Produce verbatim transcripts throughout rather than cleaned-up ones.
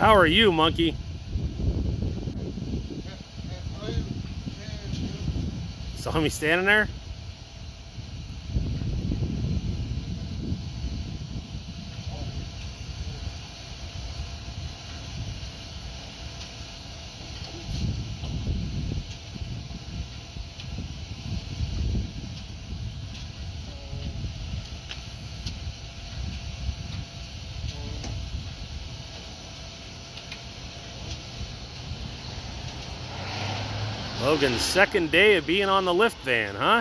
How are you, monkey? Saw me standing there? Logan's second day of being on the lift van, huh?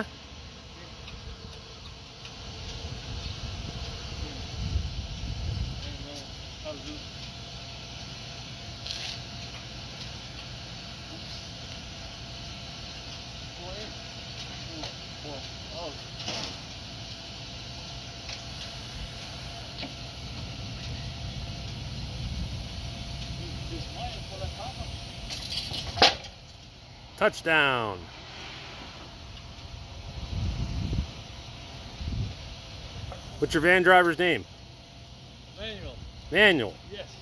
Touchdown. What's your van driver's name? Manual. Manual. Yes.